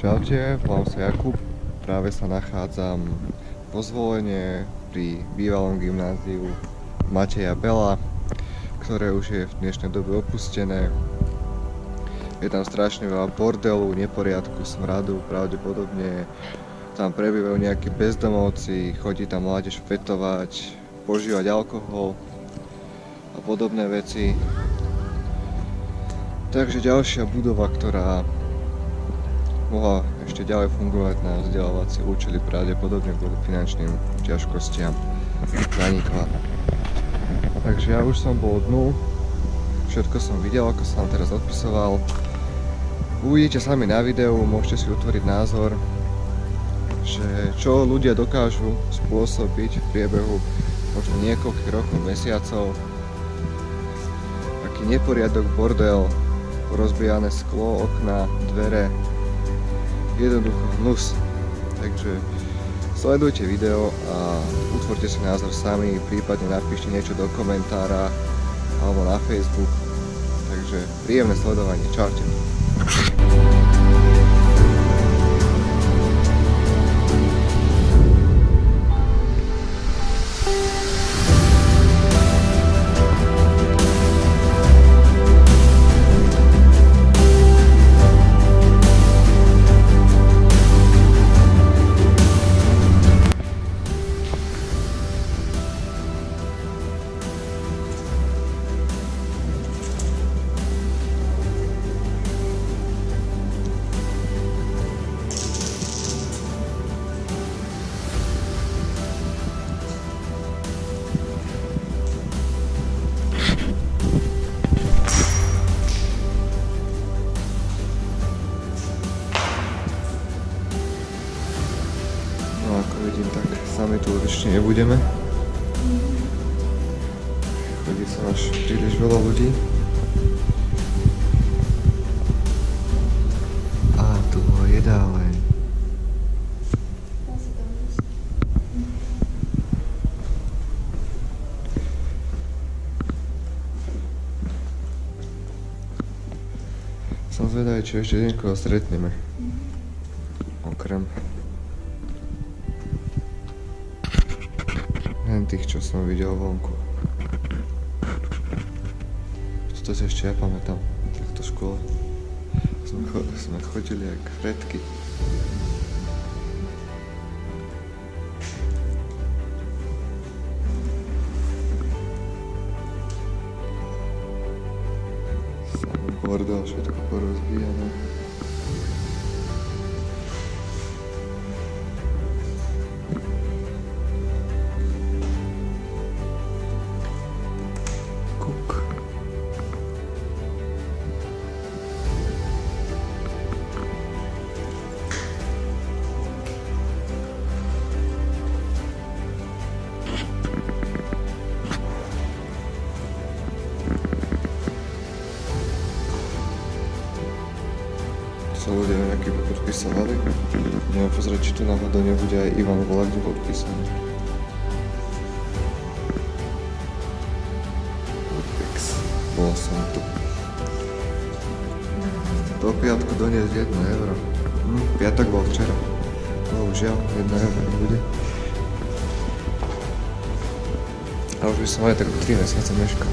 Čaute, volám sa Jakub, práve sa nachádzam vo Zvolene pri bývalom gymnáziu Mateja Bela, ktoré už je v dnešnej dobe opustené. Je tam strašne veľa bordelu, neporiadku, smradu, pravdepodobne tam prebývajú nejakí bezdomovci, chodí tam mládež fetovať, požívať alkohol a podobné veci. Takže ďalšia budova, ktorá mohla ešte ďalej fungovať na vzdelávacie účely, pravdepodobne kvôli finančným ťažkostiam zanikla. Takže ja už som bol dnu, všetko som videl, ako som teraz odpisoval. Uvidíte sami na videu, môžete si utvoriť názor, že čo ľudia dokážu spôsobiť v priebehu možno niekoľkých rokov, mesiacov. Aký neporiadok, bordel, rozbijané sklo, okná, dvere, jednoducho hnus. Takže sledujte video a utvorte si názor sami, prípadne napíšte niečo do komentára alebo na Facebook. Takže príjemné sledovanie, čaute. Vidím, tak sami tu určite nebudeme. Chodí sa až príliš veľa ľudí. A tu bolo jedáleň. Som zvedavý, či ešte niekoho stretneme. Okrem tých, čo som videl vonku. Toto si ešte ja pamätám, v týchto škole. Sme chodili aj k Fredky. Samý bordel, všetko porozbijané. Sa ľudia nejaký podpísali. Neviem pozrieť, či tu náhodou nebude aj Ivan Volák podpísaný. Podpix. Bol som tu. Do piatku doniesť 1 euro. Piatok bol včera. Bohužiaľ, 1 euro nebude. A už by som aj tak 3 mesiace meškal.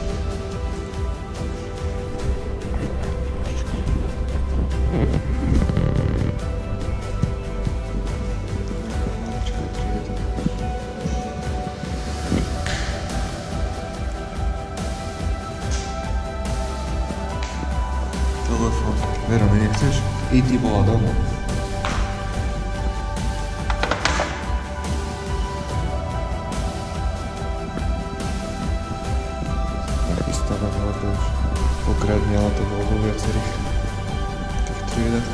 Telefón. Vero, nechceš? Ty bola doma. Nachystáva hlavne už pokradne, ale to bolo vo viacerých tých triedach.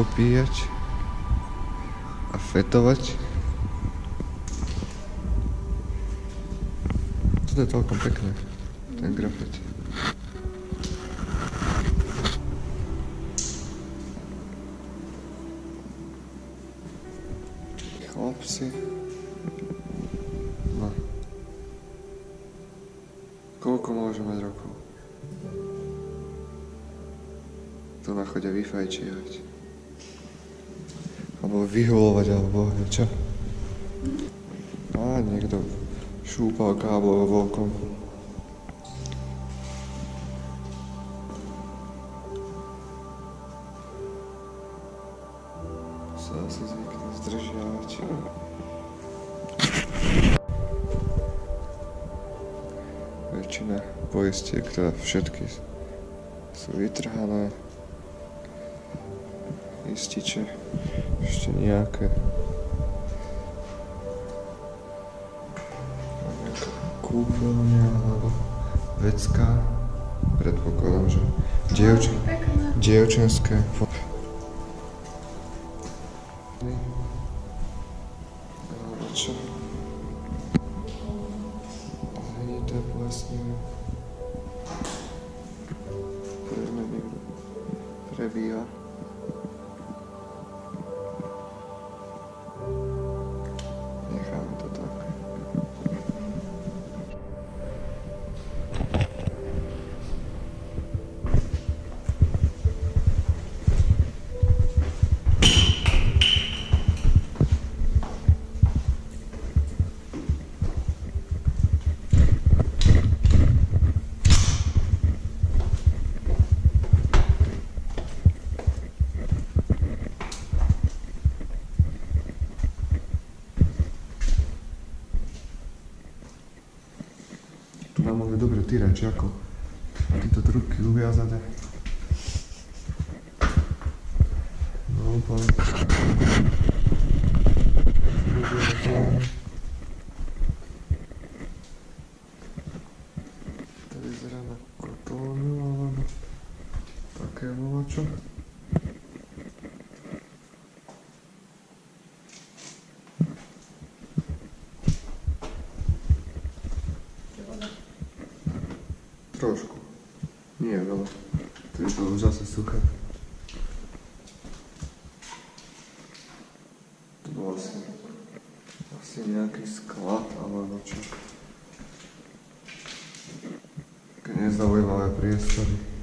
popíjať a fetovať. Toto je celkom pekné, ten grafit. Chlapci. No. Koľko môže mať rokov? Tu nachodia vyfajčievať. Alebo vyhulovať, alebo niečo. A niekto šúpal káblov voľkom. Sa asi zvykne zdržiavať. Väčšina poistiek, teda všetky sú vytrhané. Ističe, ešte nejaké. Nejaká kúpeľňa alebo vecká. Predpokladám, že dievčenské. Alebo čo? Zhnité plesniny. Prežme niekto prebíja. Necháme to tak. Tu nám mohli dobre týrať, či ako? Títo trubky uviazané. No úplne. To vyzerá na kotónu, alebo také volačo. Trošku. Nie veľa. To je to už zase suché. To bol asi nejaký sklad alebo čo. Také nezaujímavé priestory.